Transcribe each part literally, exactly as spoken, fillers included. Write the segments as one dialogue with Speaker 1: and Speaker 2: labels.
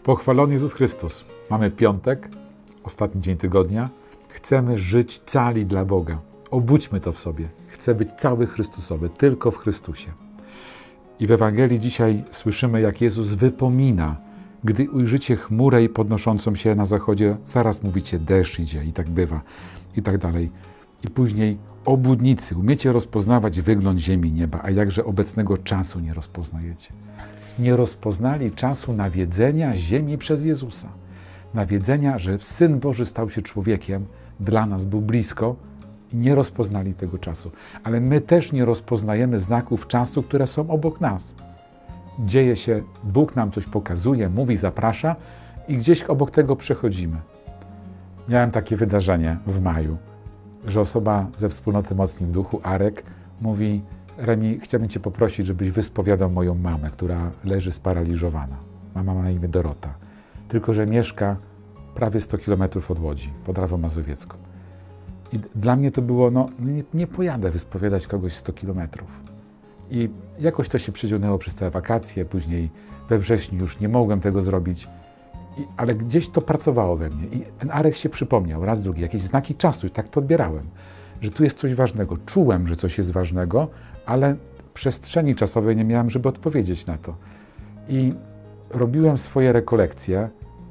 Speaker 1: Pochwalony Jezus Chrystus. Mamy piątek, ostatni dzień tygodnia. Chcemy żyć cali dla Boga. Obudźmy to w sobie. Chcę być cały Chrystusowy, tylko w Chrystusie. I w Ewangelii dzisiaj słyszymy, jak Jezus wypomina, gdy ujrzycie chmurę podnoszącą się na zachodzie, zaraz mówicie, deszcz idzie i tak bywa, i tak dalej. I później obłudnicy, umiecie rozpoznawać wygląd ziemi i nieba, a jakże obecnego czasu nie rozpoznajecie. Nie rozpoznali czasu nawiedzenia ziemi przez Jezusa. Nawiedzenia, że Syn Boży stał się człowiekiem, dla nas był blisko i nie rozpoznali tego czasu. Ale my też nie rozpoznajemy znaków czasu, które są obok nas. Dzieje się, Bóg nam coś pokazuje, mówi, zaprasza i gdzieś obok tego przechodzimy. Miałem takie wydarzenie w maju, że osoba ze wspólnoty Mocni w Duchu, Arek, mówi: Remi, chciałbym Cię poprosić, żebyś wyspowiadał moją mamę, która leży sparaliżowana. Mama ma na imię Dorota, tylko że mieszka prawie sto kilometrów od Łodzi, pod Rawą Mazowiecką. I dla mnie to było, no nie, nie pojadę wyspowiadać kogoś sto kilometrów. I jakoś to się przyciągnęło przez całe wakacje, później we wrześniu już nie mogłem tego zrobić, I, ale gdzieś to pracowało we mnie. I ten Arek się przypomniał, raz, drugi, jakieś znaki czasu i tak to odbierałem, że tu jest coś ważnego. Czułem, że coś jest ważnego, ale przestrzeni czasowej nie miałem, żeby odpowiedzieć na to. I robiłem swoje rekolekcje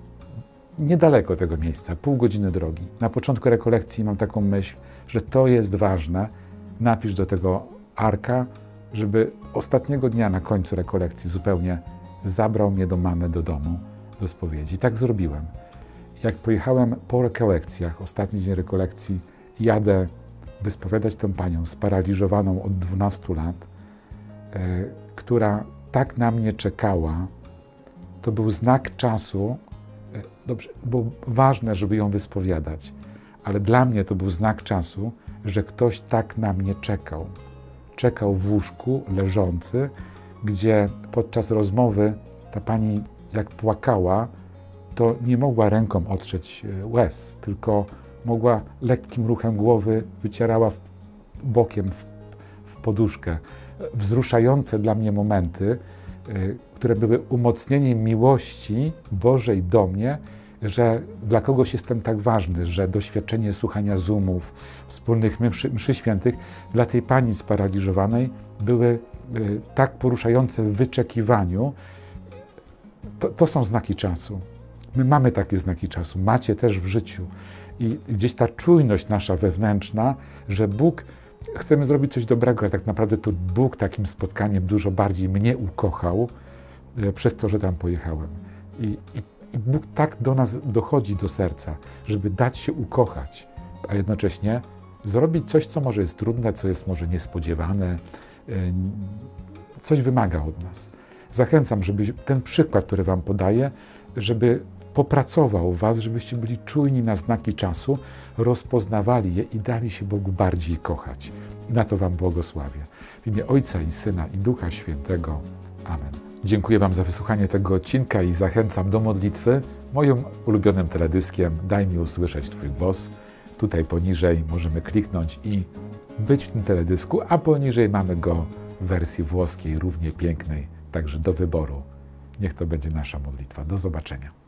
Speaker 1: niedaleko tego miejsca, pół godziny drogi. Na początku rekolekcji mam taką myśl, że to jest ważne. Napisz do tego Arka, żeby ostatniego dnia na końcu rekolekcji zupełnie zabrał mnie do mamy do domu, do spowiedzi. Tak zrobiłem. Jak pojechałem po rekolekcjach, ostatni dzień rekolekcji, jadę wyspowiadać tę panią sparaliżowaną od dwunastu lat, e, która tak na mnie czekała. To był znak czasu. E, dobrze, było ważne, żeby ją wyspowiadać, ale dla mnie to był znak czasu, że ktoś tak na mnie czekał. Czekał w łóżku, leżący, gdzie podczas rozmowy ta pani, jak płakała, to nie mogła ręką otrzeć łez, tylko mogła lekkim ruchem głowy, wycierała w, bokiem w, w poduszkę. Wzruszające dla mnie momenty, y, które były umocnieniem miłości Bożej do mnie, że dla kogoś jestem tak ważny, że doświadczenie słuchania zoomów, wspólnych mszy, mszy świętych dla tej pani sparaliżowanej były y, tak poruszające w wyczekiwaniu. To, to są znaki czasu. My mamy takie znaki czasu, macie też w życiu. I gdzieś ta czujność nasza wewnętrzna, że Bóg, chcemy zrobić coś dobrego, ale tak naprawdę to Bóg takim spotkaniem dużo bardziej mnie ukochał e, przez to, że tam pojechałem. I, i, I Bóg tak do nas dochodzi do serca, żeby dać się ukochać, a jednocześnie zrobić coś, co może jest trudne, co jest może niespodziewane, e, coś wymaga od nas. Zachęcam, żeby ten przykład, który wam podaję, żeby popracował w was, żebyście byli czujni na znaki czasu, rozpoznawali je i dali się Bogu bardziej kochać. I na to wam błogosławię. W imię Ojca i Syna i Ducha Świętego. Amen. Dziękuję wam za wysłuchanie tego odcinka i zachęcam do modlitwy moim ulubionym teledyskiem Daj mi usłyszeć Twój głos. Tutaj poniżej możemy kliknąć i być w tym teledysku, a poniżej mamy go w wersji włoskiej, równie pięknej, także do wyboru. Niech to będzie nasza modlitwa. Do zobaczenia.